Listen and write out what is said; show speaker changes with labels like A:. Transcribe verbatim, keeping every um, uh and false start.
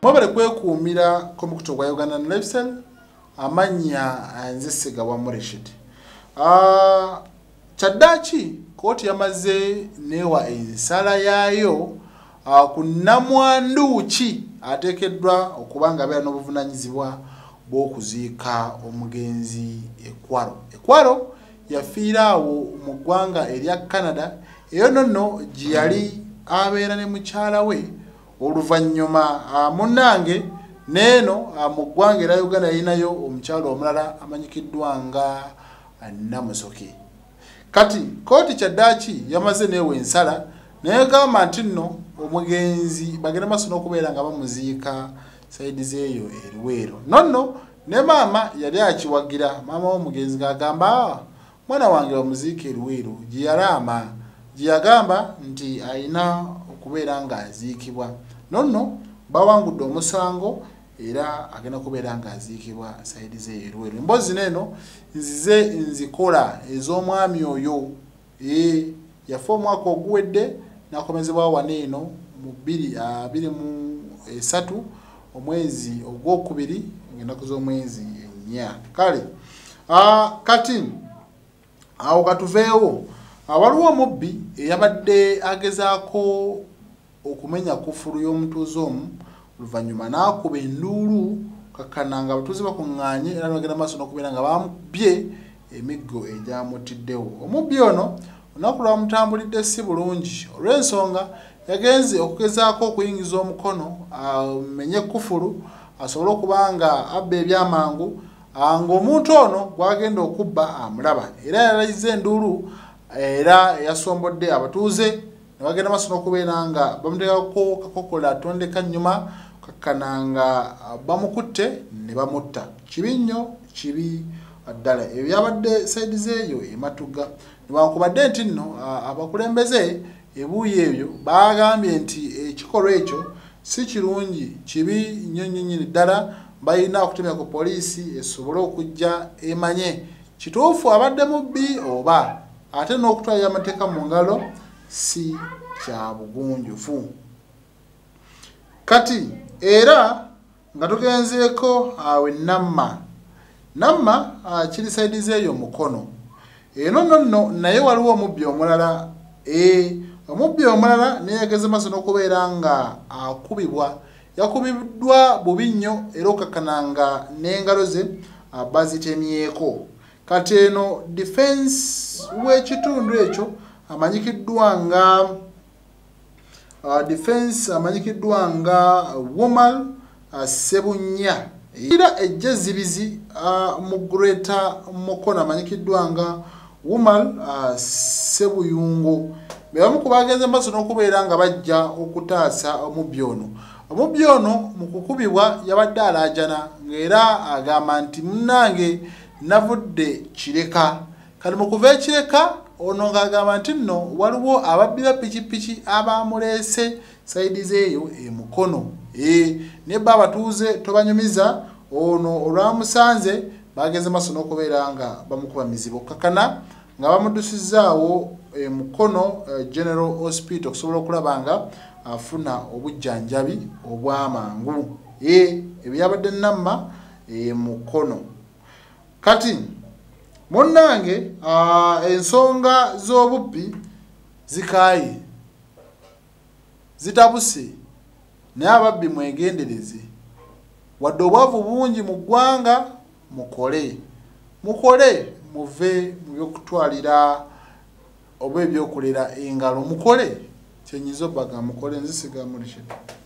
A: mwabale kwekuumira komukuto gwa Uganda Lifestyle amanya nze Ssegawa Rashid. Ah Kyaddaaki kooti yamaze newa ensala yaayo uh, ku nnamwandu ki ateekeddwa okubanga abeera n'obuvunanyizibwa bw'okuziika omugenzi Ekwaro. Ekwaro yafiira awo mu ggwanga erya Canada eyo nonno gye yali abeera ne mukyala we oluvannyuma uh, munnange neeno uh, mu ggwanga era Uganda yalinayo omukyala omulala amanyikiddwa nga Namusoke. Kati kooti Kyaddaaki yamaze newe ensala naye gamba nti nno omugenzi bagenda maaso n'okubeera nga bamuziika saidi zeeyo eriweero. Nonno ne maama yali akiwagira maama w'omugenzi ng'agamba mwana wange bamuziika eriweero gye yalaama gye yagamba nti alina okubeera ng'aziikibwa. Nonno bawangudde omusango era agenda kubeera ng'aziikibwa saidi zeeyo eriweero. Emboozi neeno nzize nzikola ez'omwami oyo e yafa omwaka oguwedde nakomezebwa waneeno mu bbiri abiri mu esatu omwezi ogwokubiri ng'ennaku z'omwezi ennya. Kale ah kati awo katuveewo waliwo omubbi eyabadde agezaako okumenya kufulu y'omutuuze omu oluvannyuma n'akuba enduulu kakana nga abatuuze bakuŋŋaanye era bagenda maaso n'okubeera nga bamubye emiggo egyamutiddewo. Omubbi ono olunaku lwamutambulidde si bulungi olw'ensonga yagenze okugezaako okuyingiza omukono amenye kufulu asobole okuba nga abba ebyamangu ng'omuntu ono gwagenda okubba amulaba era yalayiza enduulu era yasombodde abatuuze ne bagenda maaso n'okubeera nga bamuteekako kakokola atondeka nnyuma kakana nga bamukutte ne bamutta. Kibi nnyo, kibi ddala. Ebyo byabadde saidi zeeyo ematuga newankubadde nti nno abakulembeze ebuuyi ebyo bagambye nti ekikolwa ekyo si kirungi, kibi nnyo nnyo nnyini ddala. Balina okutemya ku poliisi esobole okujja emanye kituufu abadde mubbi oba ate n'okutwalira amateeka mu ngalo si kya bugunjufu. Kati era nga tugenzeeko awe Namma Namma kiri saidi zeeyo mukono eno nonno naye waliwo omubbi omulala e omubbi omulala naye yageze maaso n'okubeera nga akubibwa. Yakubiddwa bubi nnyo era okakana nga n'engalo ze bazitemyeko. Kati eno defense w'ekitundu ekyo amanyikiddwa nga uh, defense amanyikiddwa nga woman uh, Sebunya era ejjezibizi uh, mu Greater Mukono amanyikiddwa nga woman uh, Sebuyungo bebamu ku bagenze maaso n'okubeera nga bajja okutaasa omubbi ono. Omubbi ono mu kukubibwa yabadde alaajana ng'era agamba nti munnange navudde kireka. Kati mu kuva ekireka ono ng'agamba nti nno waliwo ababbi ba pikipiki abamuleese saidi zeeyo emukono e ne bba abatuuze tobanyumiza ono olwamusanze bageze maaso n'okubeera nga bamukuba mizibu kakana nga bamuddusizaawo emukono uh, General Hospital okusobola okulaba nga afuna obujjanjabi obw'amangu e ebyabadde Namma e mukono. Kati munnange uh, ensonga z'obubbi zikaaye zitabuse naye ababbi mwegendereze wadde obwavu bungi mu ggwanga mukole mukole muve mu byokutwalira oba ebyokulera engalo mukole kyenyizo baga mukole nzisiga muri shit.